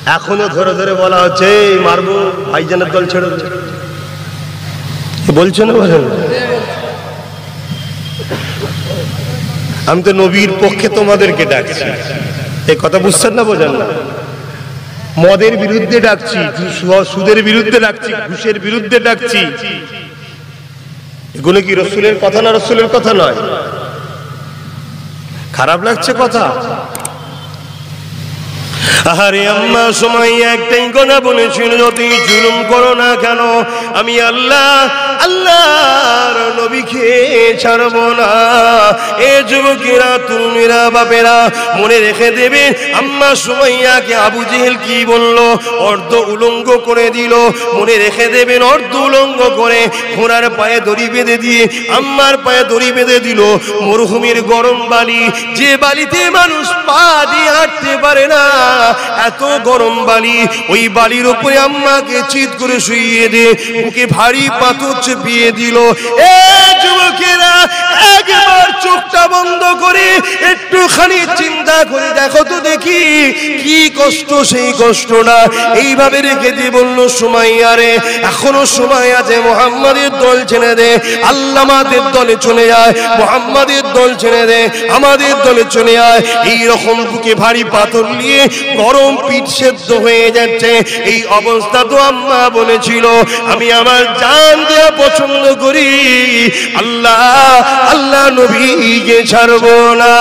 এখনো ধরে ধরে বলা হচ্ছে মারবো, ভাইজানের দল ছেড়ে দে, বলছো না বলেন? আমি তো নবীর পক্ষে তোমাদেরকে ডাকছি, এই কথা বুঝছেন না, বোঝেন না? মদের বিরুদ্ধে ডাকছি, সুদের বিরুদ্ধে ডাকছি, ঘুষের বিরুদ্ধে ডাকছি। এগুলো কি রসুলের কথা না? রসুলের কথা নয়। খারাপ লাগছে কথা? আরে আম্মা সুমাইয়া একটাই কথা বলেছিল, যতই জুলুম করো না কেন আমি আল্লাহ আল্লাহর নবীকে ছাড়বো না। এ যুবকেরা, তরুণীরা, বাপেরা মনে রেখে দেবে, আম্মা সুমাইয়াকে আবু জেহেল কি বললো? অর্ধ উলঙ্গ করে দিল। মনে রেখে দেবেন, অর্ধ উলঙ্গ করে ঘোড়ার পায়ে দড়ি বেঁধে দিয়ে আম্মার পায়ে দড়ি বেঁধে দিল। মরুভূমির গরম বালি, যে বালিতে মানুষ পা দিয়ে হাঁটতে পারে না, এত গরম বালি, ওই বালির উপরে আম্মাকে চিৎ করে শুইয়ে দে, বুকে ভারী পাথর চেপিয়ে দিল। এ যুবকেরা, একবার চোখটা বন্ধ করে একটুখানি চিন্তা করে দেখো তো দেখি কি কষ্ট, সেই কষ্টটা এইভাবে রেখে দিয়ে বলল, সুমাইয়া রে, এখনো সময় আছে, মুহাম্মাদের দল ছেড়ে দে, আল্লামাদের দলে চলে যায়, মুহাম্মাদের দল ছেড়ে দে, আমাদের দলে চলে যায়। এইরকম বুকে ভারী পাথর নিয়ে গরম পিঠ সেদ্ধ হয়ে যাচ্ছে, এই অবস্থা তো আম্মা বলেছিল আমি আমার জান দেয়া পছন্দ করি, আল্লাহ আল্লাহ নবীকে ছাড়বো না।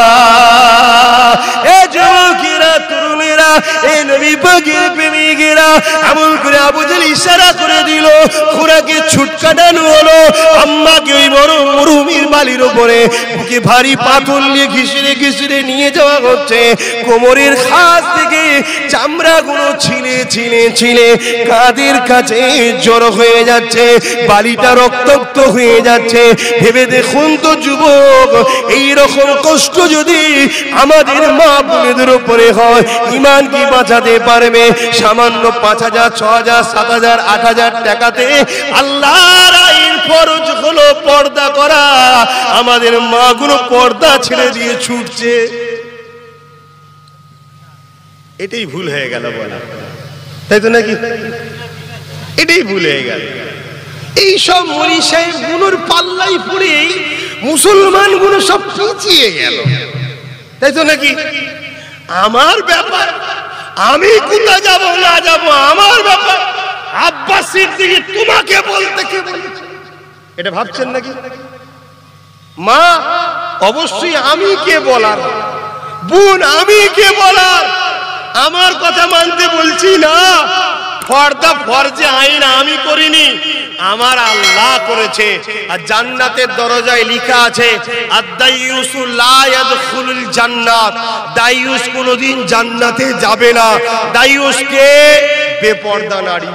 এ যুবকেরা, তরুণেরা, এই নবী পাকের প্রেমিকেরা, এমন করে আবু জেহেল ইশারা করে দিল, ঘোড়াকে ছুট কাটানো হলো। আম্মাকে ওই বড় মরুভূমির বালির উপরে বুকে ভারী পাথর নিয়ে ঘিসড়ে ঘিসড়ে নিয়ে যাওয়া হচ্ছে। কোমরের খাস থেকে চামড়াগুলো ছিলে ছিলে ছিলে কাঁধের কাছে জড়ো হয়ে যাচ্ছে, বালিটা রক্তাক্ত হয়ে যাচ্ছে। ভেবে দেখুন তো যুবক, এইরকম কষ্ট যদি আমাদের মা বোনেদের উপরে হয়, ইমান কি বাঁচাতে পারবে? সামান্য 5,000, 6,000, 7,000, 8,000 টাকাতে আল্লাহর আইন ফরজ হলো পর্দা করা, আমাদের মা গুলো পর্দা ছেড়ে দিয়ে ছুটছে। এটাই ভুল হয়ে গেল বলা, তাই তো নাকি? এটাই ভুল হয়ে গেল। এইসব মনি সাহেব গুলোর পাল্লাই পড়ে মুসলমান গুলো সব পিছিয়ে গেল, তাই তো নাকি? আমার ব্যাপার, আমি কোথা যাব না যাব আমার ব্যাপার, আব্বাস সিদ্দিকী তোমাকে বলতে কে বলেছে? এটা ভাবছেন নাকি? মা অবশ্যই আমি কে বলার, বোন আমি কে বলার, আমার কথা মানতে বলছি না। পর্দা ফরজে আইন আমি করিনি, আমার আল্লাহ করেছে। আর জান্নাতের দরজায় লেখা আছে, আদ-দাইয়ুসু লা ইয়াদখুলুল জান্নাত, দাইয়ুস কোনদিন জান্নাতে যাবে না। দাইয়ুস কে? বেপর্দা নারী।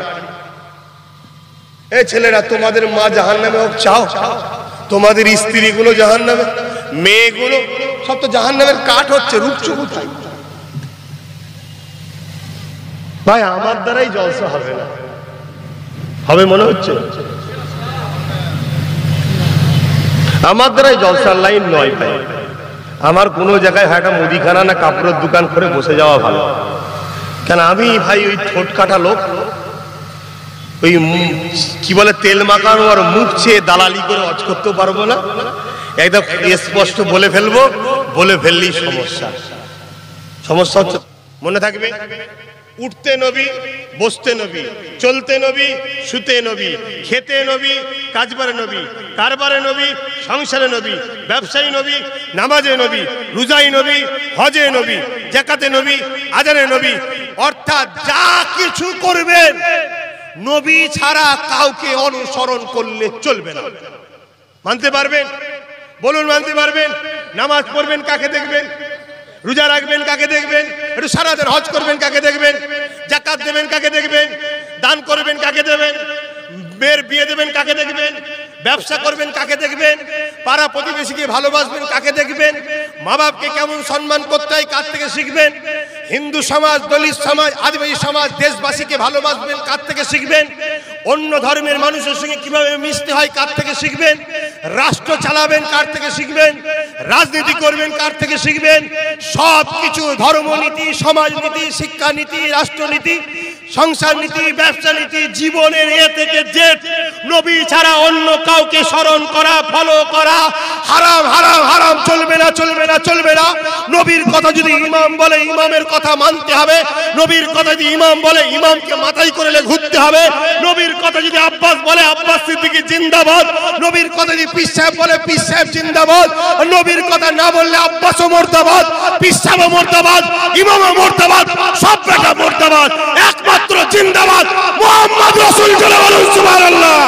এই ছেলেরা, তোমাদের মা জাহান্নামে হোক চাও? তোমাদের স্ত্রীগুলো জাহান্নামে, মেয়েগুলো সব তো জাহান্নামের কাঠ হচ্ছে, রূপচু কোথায়? ভাই আমার দ্বারাই জলসা হবে না, হবে মনে হচ্ছে? আমার দ্বারাই জলসার লাইন নয় ভাই। আমার কোনো জায়গায় একটা মুদিখানা না কাপড়ের দোকান করে বসে যাওয়া ভালো। কেন আমি ভাই ওই ঠোঁট কাটা লোক, ওই কি বলে তেল মাখানো আর মুখ চেয়ে দালালি করে অজ করতে পারবো না। একদম স্পষ্ট বলে ফেলবো, বলে ফেললেই সমস্যা। সমস্যা হচ্ছে, মনে থাকবে, উঠতে নবী, বসতে নবী, চলতে নবী, শুতে নবী, খেতে নবী, কাজবারে নবী, কারবারে নবী, সংসারে নবী, ব্যবসায়ী নবী, নামাজে নবী, রোজাই নবী, হজে নবী, যাকাতে নবী, আজানে নবী। অর্থাৎ যা কিছু করবেন নবী ছাড়া কাউকে অনুসরণ করলে চলবে না। মানতে পারবেন? বলুন মানতে পারবেন? নামাজ পড়বেন কাকে দেখবেন? রোজা রাখবেন কাকে দেখবেন? একটু সারা দিন হজ করবেন কাকে দেখবেন? যাকাত দেবেন কাকে দেখবেন? দান করবেন কাকে দেবেন? মেয়ের বিয়ে দেবেন কাকে দেখবেন? ব্যবসা করবেন কাকে দেখবেন? পাড়া প্রতিবেশীকে ভালোবাসবেন কাকে দেখবেন? মা বাপকে কেমন সম্মান করতে হয় কার থেকে শিখবেন? হিন্দু সমাজ, দলিত সমাজ, আদিবাসী সমাজ, দেশবাসীকে ভালোবাসবেন কার থেকে শিখবেন? অন্য ধর্মের মানুষের সঙ্গে কিভাবে মিশতে হয় কার থেকে শিখবেন? রাষ্ট্র চালাবেন কার থেকে শিখবেন, রাজনীতি করবেন কার থেকে শিখবেন, সব কিছু ধর্মনীতি, সমাজনীতি, শিক্ষানীতি, রাষ্ট্রনীতি, সংসার নীতি, ব্যবসা নীতি, জীবনের এ থেকে জেড নবী ছাড়া অন্য কাউকে স্মরণ করা, ফলো করা হারাম, হারাম, হারাম। চলবে না, চলবে না, চলবে না। নবীর কথা যদি ইমাম বলে ইমামের কথা মানতে হবে, নবীর কথা যদি ইমাম বলে ইমামকে মাথায় করে ঘুরতে হবে, নবীর কথা যদি আব্বাস বলে আব্বাস সিদ্দিকী জিন্দাবাদ, নবীর কথা যদি পীর সাহেব বলে পীর সাহেব জিন্দাবাদ, নবীর কথা না বললে আব্বাসও মুর্দাবাদ, পীর সাহেবও মুর্দাবাদ, ইমামও মুর্দাবাদ, সব বেটা মুর্দাবাদ, একমাত্র জিন্দাবাদ মুহাম্মদ রাসূল সাল্লাল্লাহু আলাইহি ওয়াসাল্লাম। সুবহানাল্লাহ।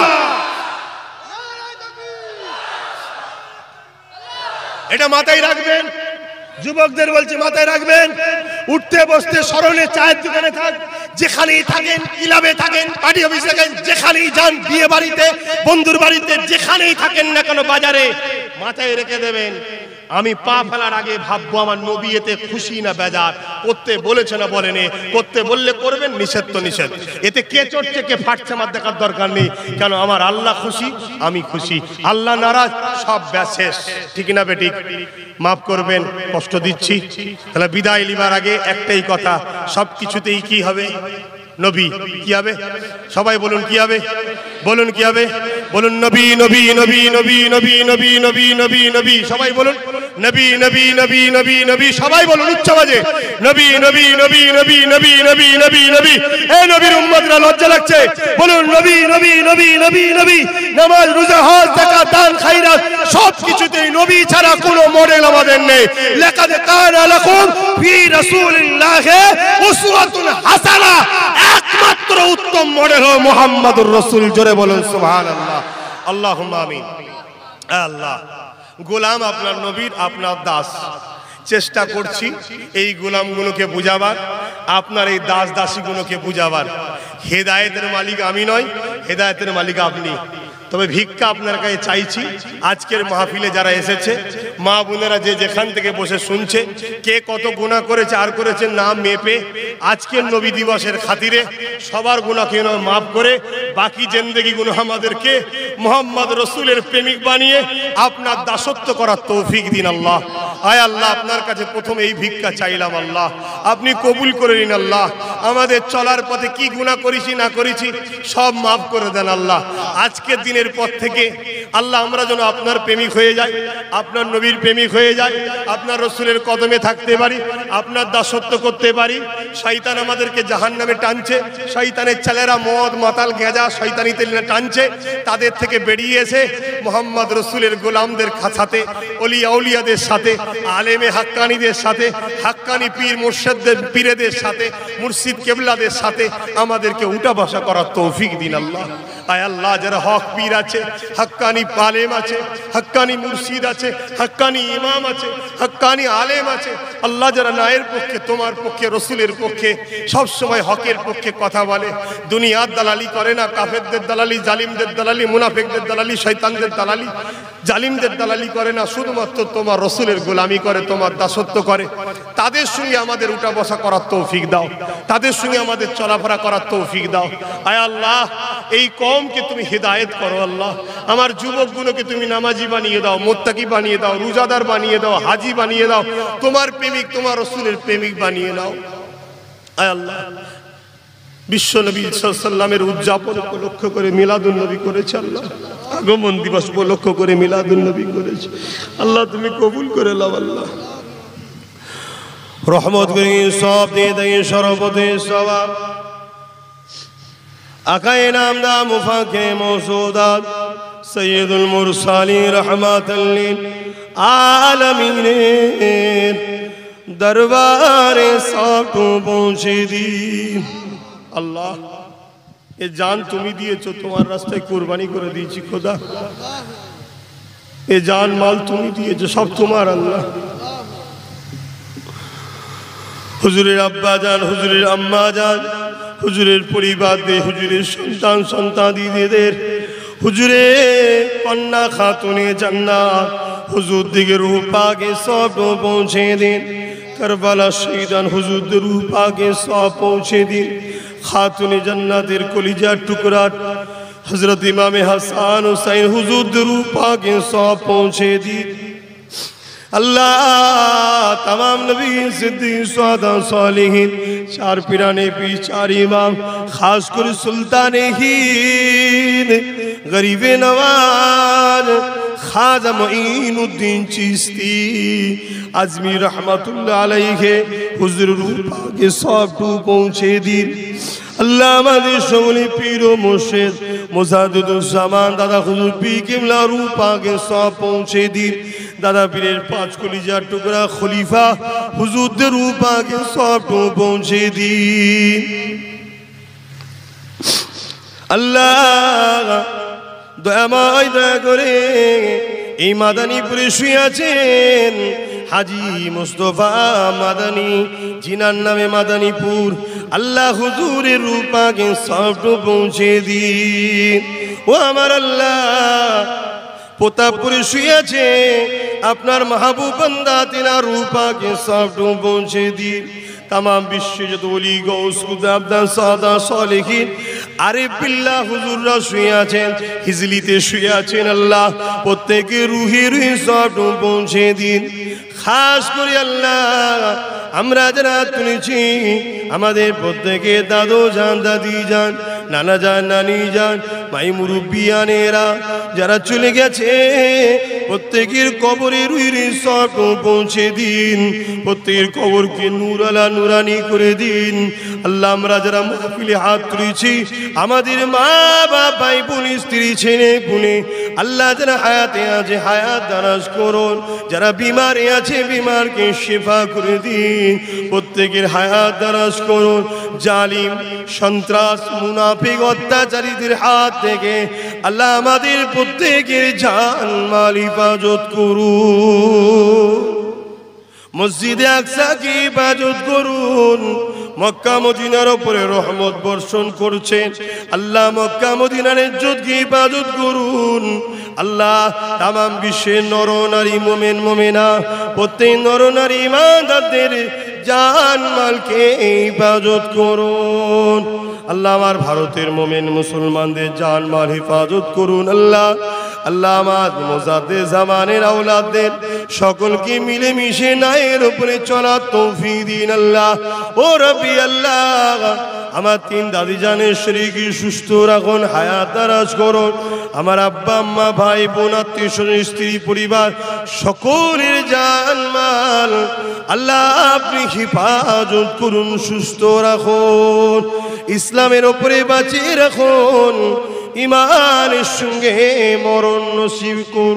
এটা মাথায় রাখবেন, যুবকদের বলছি মাথায় রাখবেন। উঠতে বসতে স্মরণে, চায়ের দোকানে থাক, যেখানেই থাকেন, ক্লাবে থাকেন, পার্টি অফিসে থাকেন, যেখানেই যান, বিয়ে বাড়িতে, বন্ধুর বাড়িতে, যেখানেই থাকেন না কেন, বাজারে, মাথায় রেখে দেবেন আমি পা ফেলার আগে ভাববো আমার নবী এতে খুশি না বেজার। করতে বলেছে না বলেনি, করতে বললে করবেন, নিষেধ তো নিষেধ। এতে কে চড়ছে কে ফাটছে আমার দেখার দরকার নেই, কেন আমার আল্লাহ খুশি, আমি খুশি। আল্লাহ নারাজ, সব শেষ। ঠিক না বেঠিক? মাফ করবেন, কষ্ট দিচ্ছি। তাহলে বিদায় লিবার আগে একটাই কথা, সব কিছুতেই কি হবে? নবী। কি হবে? সবাই বলুন কি হবে, বলুন কি হবে, বলুন নবী, নবী, নবী, নবী, নবী, নবী, নবী, নবী, নবী, সবাই বলুন নবী, নবী, নবী, নবী, নবী, সবাই বলুন উচ্চ আওয়াজে নবী, নবী, নবী, নবী, নবী, নবী, নবী, নবী। এই নবীর উম্মতরা লজ্জা লাগছে, বলুন নবী, নবী, নবী, নবী, নবী। নামাজ, রোজা, হজ, যাকাত, দান, খায়রাত সব কিছুতেই নবী ছাড়া কোনো মডেল আমাদের নেই। লাকাদ কানা লাকুম ফি রাসূলিল্লাহি উসওয়াতুন হাসানাহ। একমাত্র উত্তম মডেল হলো মুহাম্মদুর রাসূল। জোরে বলুন সুবহানাল্লাহ, আল্লাহুম্মা আমিন। আল্লাহ, গোলাম আপনার নবীর, আপনার দাস। চেষ্টা করছি এই গোলামগুলোকে বুঝাবার, আপনার এই দাস দাসীগুলোকে বুঝাবার। হেদায়েতের মালিক আমি নয়, হেদায়েতের মালিক আপনি। তবে ভিক্ষা আপনার কাছে চাইছি, আজকের মাহফিলে যারা এসেছে, মা বোনেরা যে যেখান থেকে বসে শুনছে, কে কত গুনাহ করেছে আর করেছে নাম মেপে আজকের নবী দিবসের খাতিরে সবার গুনাহকে মাফ করে বাকি জিন্দেগি গুনাহ আমাদেরকে মুহাম্মদ রাসূলের প্রেমিক বানিয়ে আপনার দাসত্ব করার তৌফিক দিন আল্লাহ। আয় আল্লাহ, আপনার কাছে প্রথম এই ভিক্ষা চাইলাম আল্লাহ, আপনি কবুল করে নিন আল্লাহ। আমাদের চলার পথে কি গুনাহ করেছি না করেছি সব মাফ করে দেন আল্লাহ। আজকের দিনের পর থেকে আল্লাহ আমরা যেন আপনার প্রেমিক হয়ে যাই, আপনার নবীর প্রেমিক হয়ে যাই, আপনার রাসূলের কদমে থাকতে পারি, আপনার দাসত্ব করতে পারি। শয়তান আমাদেরকে জাহান্নামে টানছে, শয়তানের ছেলেরা মদ মাতাল গেঁজা শয়তানিতে টানছে, তাদের থেকে বেরিয়ে এসে মুহাম্মদ রাসূলের গোলামদের সাথে, ওলিয়া আউলিয়াদের সাথে, আলেমে হাক্কানিদের সাথে, হাক্কানি পীর মুর্শিদদের পীরেদের সাথে, মুর্শিদ কেবলাদের সাথে আমাদেরকে উঠা বসা করার তৌফিক দিন আল্লাহ। আয় আল্লাহ, যারা হক পীর আছে, হাক্কানি আলেম আছে, হাক্কানি মুর্শিদ আছে, হাক্কানি ইমাম আছে, হাক্কানি আলেম আছে, আল্লাহ যারা নায়ের পক্ষে, তোমার পক্ষে, রসুলের পক্ষে সব সময় হকের পক্ষে কথা বলে, দুনিয়ার দালালি করে না, কাফেরদের দালালি, জালিমদের দালালি, মুনাফিকদের দালালি, শয়তানদের দালালি, জালিমদের দালালি করে না, শুধুমাত্র তোমার রসুলের গোলামি করে, তোমার দাসত্ব করে, তাদের সঙ্গে আমাদের উঠা বসা করার তৌফিক দাও, তাদের সঙ্গে আমাদের চলাফেরা করার তৌফিক দাও। আয় আল্লাহ, এই কওমকে তুমি হিদায়াত করো আল্লাহ। আমার যুবকগুলোকে তুমি নামাজি বানিয়ে দাও, মুত্তাকি বানিয়ে দাও, রোজাদার বানিয়ে দাও, হাজি বানিয়ে দাও, তোমার প্রেমিক, তোমার রসুলের প্রেমিক বানিয়ে দাও। আয় আল্লাহ, বিশ্ব নবী সাল্লাল্লাহু আলাইহি ওয়াসাল্লামের উদযাপন উপলক্ষ করে মিলাদুন নবী করেছে আল্লাহ, আগমন দিবস উপলক্ষ করে মিলাদুন নবী করেছে আল্লাহ, তুমি কবুল করে নাও আল্লাহ। রহমত করে সব দিয়ে দেয় সরবতে সওয়াব। আকায়ে নামদা মুফাকে মৌসুদাত সৈয়দুল মুরসালিন রহমাতাল লিল আলামিনের দরবারে সবটু পৌঁছে দিন আল্লাহ। এ জান তুমি দিয়েছো, তোমার রাস্তায় কুরবানি করে দিয়েছি খোদা। এ জান মাল তুমি দিয়েছো, সব তোমার আল্লাহ। হুজুরের আব্বা জান, হুজুরের আম্মা জান, হুজুরের পরিবারদের, হুজুরের সন্তান সন্তানীদের, হুজুরের কন্যা খাতুনে জান্নাত, হুজুর দিকে রূহ পাকে সব পৌঁছে দিন। কারবালা শহীদান হুজুরদের রূহ পাকে সব পৌঁছে দিন। খাতুনে জান্নাতের কলিজার টুকরা हजरत इमाम हसन हुसैन हुजूर दरूद पाक सौंप पहुँचे दी। अल्लाह तमाम नबी सिद्दीक शुहदा सालिहीन चार पिराने पी चार इमाम खास कर सुल्तान हिंद गरीबे नवाज ख्वाजा मुईनुद्दीन चिश्ती आजमी रहमतुल्लाह अलैहि हुजूर पाके सब पहुँचे दिन। अल्लाह हमारे সকলে পীর ও মুর্শিদ মুজাদ্দিদুজ্জামান দাদা হুজুর পীর কিবলা রূহ পাকে সব পৌঁছে দিন। दादा पीरेर पाँच कलिजा टुकड़ा खलीफा हुजूर रूह पाके सब पहुँचे दी। अल्लाह दयामय दया करे এই মাদানীপুরে শুয়ে আছেন হাজী মুস্তাফা মাদানী জিনার নামে মাদানীপুর আল্লাহ হুজুরের রূহ পাকে সব পৌঁছে দিন। ও আমার আল্লাহ প্রতাপপুরে শুয়ে আছে আপনার মাহবুব বান্দা তিনার রূহ পাকে সব পৌঁছে দিন। तमाम विश्व जो वली गौस खुदा सादा सालेहीन आरिफ बिल्लाह हुजूररा शुয়ে আছেন হিজলিতে শুয়ে আছেন আল্লাহ প্রত্যেকের রুহে রুহে সব পৌঁছে দিন। খাস করে আল্লাহ আমরা যারা তুলেছি আমাদের প্রত্যেকে দাদু জান দাদি জান নানা জান নানি জান মাই মুরব্বিয়ানেরা যারা চলে গেছে প্রত্যেকের কবরে রুহে সব পৌঁছে দিন। প্রত্যেকের কবরকে নূর আলা নুরানি করে দিন। আল্লাহ আমরা যারা মাহফিলে হাত তুলেছি আমাদের মা বাবা ভাই বোন স্ত্রী ছেলে পুনে আল্লাহ যারা হায়াতে আছে হায়াত দারাজ করুন। যারা বিমারে আছে বিমারকে শিফা করে দিন। প্রত্যেকের হায়াত দারাজ করুন। জালিম সন্ত্রাস মুনাফিক অত্যাচারীদের হাত থেকে আল্লাহ আমাদের প্রত্যেকের জান মাল হিফাজত করুন। মসজিদে আকসা কি হিফাজত করুন। মক্কা মদিনার উপরে রহমত বর্ষণ করছেন আল্লাহ মক্কা মদিনার ইজ্জত কি হিফাজত করুন। আল্লাহ तमाम বিশ্বের নর নারী মুমিন মুমিনা প্রত্যেক নর নারী ইমানদারদের জান মালকে হিফাজত করুন। আল্লাহ আমার ভারতের মুমিন মুসলমানদের জান মাল হিফাজত করুন। আল্লাহ আল্লাহ আমার মুজাদ্দিদ জামানের আওলাদদের সকলকে মিলে মিশে নায়ের উপরে চলার তৌফিক দিন আল্লাহ। ও রব্বি আল্লাহ আমার তিন দাদি জানের শরীরকে সুস্থ রাখুন হায়াত দারাজ করুন। আমার আব্বা আম্মা ভাই বোন আত্মীয় স্বজন স্ত্রী পরিবার সকলের জান মাল আল্লাহ আপনি হিফাজত করুন সুস্থ রাখুন। ইসলামের উপরে বাঁচিয়ে রাখুন। ইমানের সঙ্গে মরণ নসিব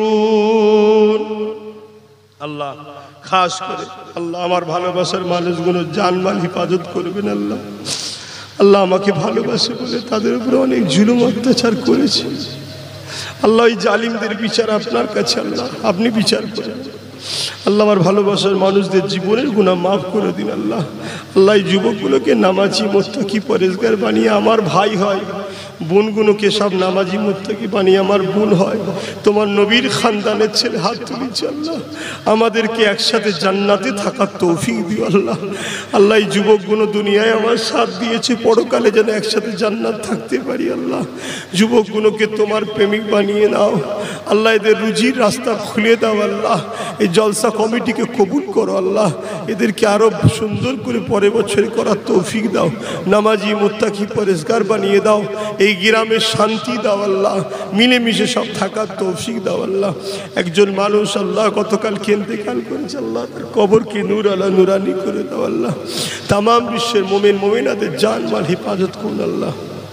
করুন আল্লাহ। খাস করে আল্লাহ আমার ভালোবাসার মানুষগুলো জানমাল হিফাজত করবেন আল্লাহ। আল্লাহ আমাকে ভালোবাসে বলে তাদের উপরে অনেক জুলুম অত্যাচার করেছে আল্লাহ। এই জালিমদের বিচার আপনার কাছে আল্লাহ আপনি বিচার করেন আল্লাহ। আমার ভালোবাসার মানুষদের জীবনের গুনাহ মাফ করে দিন আল্লাহ। আল্লাহ এই যুবকগুলোকে নামাজি মুত্তাকি পরেজগার বানিয়ে আমার ভাই হয় বোনগুলোকে সব নামাজি মুত্তাকি বানিয়ে আমার বোন হয় তোমার নবীর খানদানের ছেলে হাত তুলেছে আল্লাহ। আমাদেরকে একসাথে জান্নাতে থাকার তৌফিক দিও আল্লাহ। আল্লাহ এই যুবকগুলো দুনিয়ায় আমার সাথ দিয়েছে পরকালে যেন একসাথে জান্নাত থাকতে পারি আল্লাহ। যুবকগুলোকে তোমার প্রেমিক বানিয়ে নাও আল্লাহ। এদের রুজির রাস্তা খুলে দাও আল্লাহ। এই জলসা কমিটিকে কবুল করো আল্লাহ। এদেরকে আরো সুন্দর করে পরের বছর করার তৌফিক দাও। নামাজি মুত্তাকি পরেজগার বানিয়ে দাও। এই গ্রামে শান্তি দাও আল্লাহ। মিলেমিশে সব থাকার তৌফিক দাও আল্লাহ। একজন মানুষ আল্লাহ গতকাল ইন্তেকাল করেছে আল্লাহ তার কবরকে নূর আলা নুরানি করে দাও আল্লাহ। तमाम বিশ্বের মুমিন মুমিনাদের জান মাল হিফাজত করুন আল্লাহ।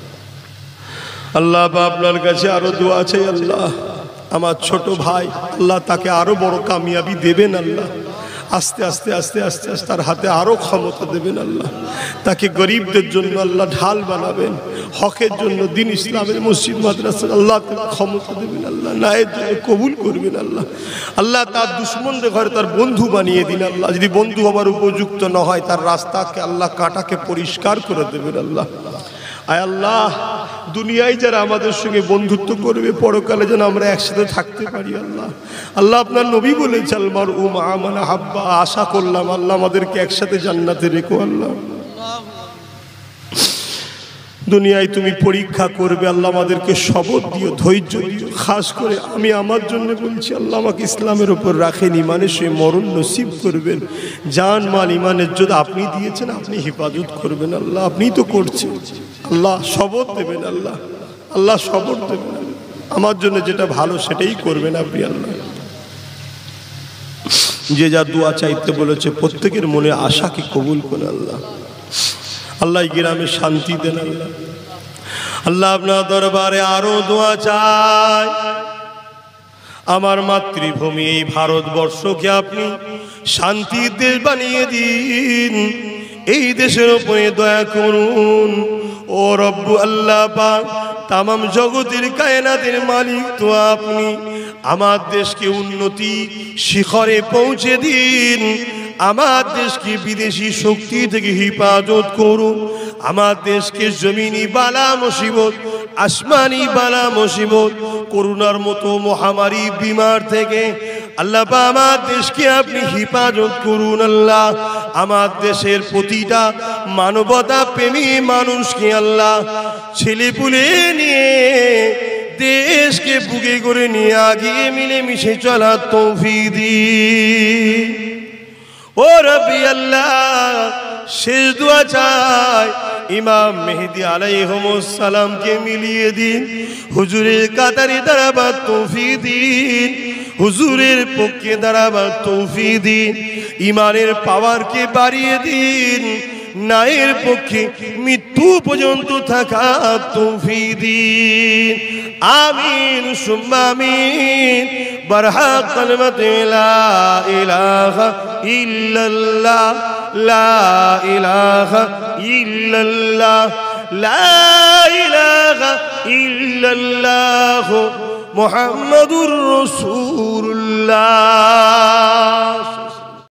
আল্লাহ আপনার কাছে আরো দোয়া আছে আল্লাহ। আমার ছোট ভাই আল্লাহ তাকে আরো বড় কামিয়াবি দেবেন আল্লাহ। আস্তে আস্তে আস্তে আস্তে আস্তে তার হাতে আরো ক্ষমতা দেবেন আল্লাহ। তাকে গরিবদের জন্য আল্লাহ ঢাল বানাবেন। হকের জন্য দিন ইসলামের মসজিদ মাদ্রাসা আল্লাহ ক্ষমতা দেবেন আল্লাহ। নায়ের জন্য কবুল করবেন আল্লাহ। আল্লাহ তার দুশ্মনদের ঘরে তার বন্ধু বানিয়ে দিন আল্লাহ। যদি বন্ধু হবার উপযুক্ত না হয় তার রাস্তাকে আল্লাহ কাঁটাকে পরিষ্কার করে দেবেন আল্লাহ। আয় আল্লাহ দুনিয়ায় যারা আমাদের সঙ্গে বন্ধুত্ব করবে পরকালে যেন আমরা একসাথে থাকতে পারি আল্লাহ। আল্লাহ আপনার নবী বলেছেন আলমার উমা মানে হাব্বা। আশা করলাম আল্লাহ আমাদেরকে একসাথে জান্নাতে রেখো আল্লাহ। দুনিয়ায় তুমি পরীক্ষা করবে আল্লাহ, আমাদেরকে সবর দিও, ধৈর্য দিও। খাস করে আমি আমার জন্য বলছি, আল্লাহ আমাকে ইসলামের উপর রাখেন, ইমানের সে মরণ নসিব করবেন। জান মাল ইমানের যদি আপনি দিয়েছেন, আপনি হেফাজত করবেন আল্লাহ, আপনিই তো করছেন আল্লাহ, সবর দেবেন আল্লাহ, আল্লাহ সবর দেবেন। আমার জন্য যেটা ভালো সেটাই করবেন আপনি আল্লাহ। যে যা দোয়া চাইতে বলেছে প্রত্যেকের মনে আশাকে কবুল করে আল্লাহ। আল্লাহ গ্রামে শান্তি দেন আল্লাহ। আল্লাহ আপনার দরবারে আরো দোয়া চাই, আমার মাতৃভূমি এই ভারতবর্ষকে আপনি শান্তির দেশ বানিয়ে দিন, এই দেশের উপরে দয়া করুন ও রব্বু আল্লাহ পাক। তামাম জগতের কায়নাতের মালিক তো আপনি, আমার দেশকে উন্নতি শিখরে পৌঁছে দিন, আমার দেশকে বিদেশি শক্তি থেকে হেফাজত করুন, আমার দেশকে জমিনি বালা মুসিবত, আসমানি বালা মুসিবত, করোনার মতো মহামারী বিমার থেকে আল্লাহ আমার দেশকে আপনি হেফাজত করুন আল্লাহ। আমার দেশের প্রতিটা মানবতা প্রেমী মানুষকে আল্লাহ ছেলেপুলে নিয়ে দেশকে বুকে করে নিয়ে আগিয়ে মিলেমিশে চলার তৌফিক দিন ও রব্বি আল্লাহ। শেষ দোয়া চাই, ইমাম মেহেদী আলাইহিস সালামকে মিলিয়ে দিন, হুজুরের কাতারে দাঁড়াবার তৌফিক দিন, হুজুরের পক্ষে দাঁড়াবার তৌফিক দিন, ইমানের পাওয়ারকে বাড়িয়ে দিন, নায়ের পক্ষে মৃত্যু পর্যন্ত থাকা তৌফিক দিন। আমিন সুম্মা আমিন। বারহাক কালিমাতে লা ইলাহা ইল্লাল্লাহ, লা ইলাহা ইল্লাল্লাহ, লা ইলাহা ইল্লাল্লাহ মুহাম্মাদুর রাসূলুল্লাহ।